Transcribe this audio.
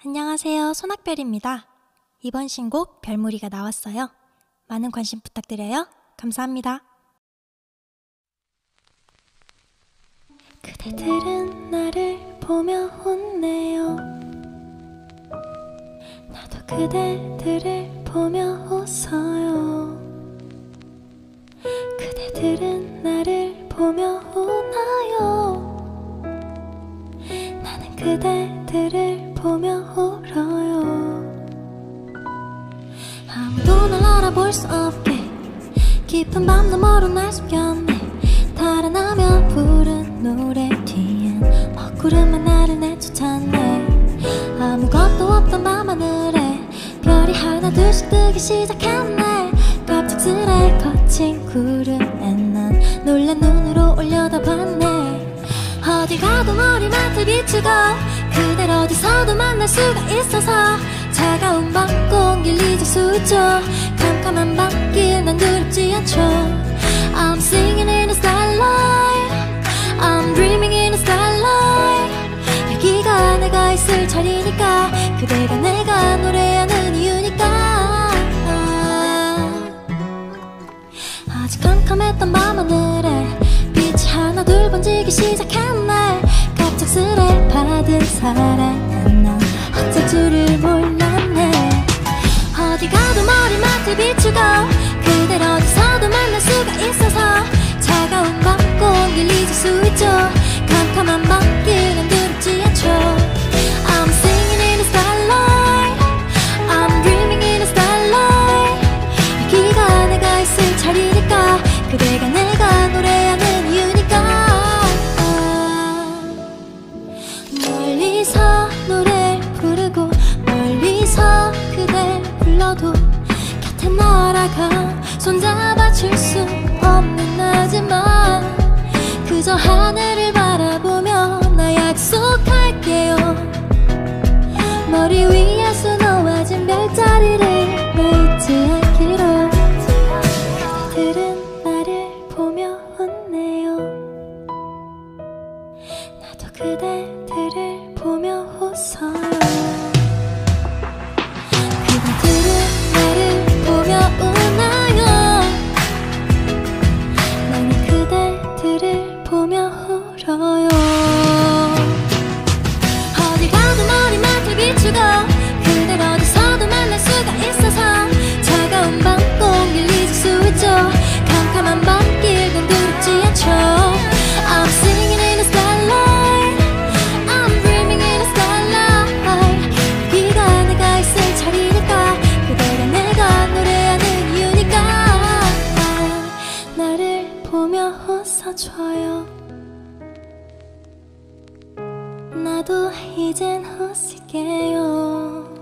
안녕하세요, 손학별입니다. 이번 신곡 별무리가 나왔어요. 많은 관심 부탁드려요. 감사합니다. 그대들은 나를 보며 웃네요. 나도 그대들을 보며 웃어요. 그대들은 나를 보며 웃나요. 나는 그대들을 보며 울어요. 아무도 날 알아볼 수 없게 깊은 밤 너머로 날 숨겼네. 달아나며 부른 노래 뒤엔 먹구름만 나를 내쫓았네. 아무것도 없던 밤하늘에 별이 하나 둘씩 뜨기 시작했네. 갑작스레 거친 구름에 난 놀란 눈으로 올려다봤네. 어디 가도 머리맡을 비추고 그댈 어디서도 만날 수가 있어서 차가운 밤 공기를 잊을 수 있죠. 캄캄한 밤길 난 두렵지 않죠. I'm singing in the starlight, I'm dreaming in the starlight. 여기가 내가 있을 자리니까, 그대가 내가 노래하는 이유니까. 아직 캄캄했던 밤하늘에 빛이 하나 둘 번지기 시작했네. 갑작스레 받은 사랑에 난 어쩔 줄을 몰랐네. 어디 가도 머리맡을 비추고 그댈 어디서도 만날 수가 있어서 차가운 밤 공기를 잊을 수 있죠. 캄캄한 밤길 난 두렵지 않죠. I'm singing in the starlight, I'm dreaming in the starlight. 여기가 내가 있을 자리니까, 그대가 내가 노래하는 이유니까. 멀리서 노래 부르고 멀리서 그댈 불러도 곁에 날아가 손잡아줄 수 없는 나지만 그저 하늘을 바라보며 나 약속할게요. 머리 위에서 놓아진 별자리를 나 잊지 않기로. 그대들은 나를 보며 웃네요. 나도 그대들을 보며 웃어요. 그대들은 나를 보며 웃나요. 나는 그대들을 보며 울어요. 어디 가도 머리맡을 비추고 그댈 어디서도 만날 수가 있어서 차가운 밤 공기를 잊을 수 있죠. 캄캄한 밤길 난 두렵지 않죠. I'm singing in the starlight, I'm dreaming in the starlight. 여기가 내가 있을 자리니까, 그대가 내가 노래하는 이유니까. 나를 보며 웃어줘요. 나도 이젠 웃을게요.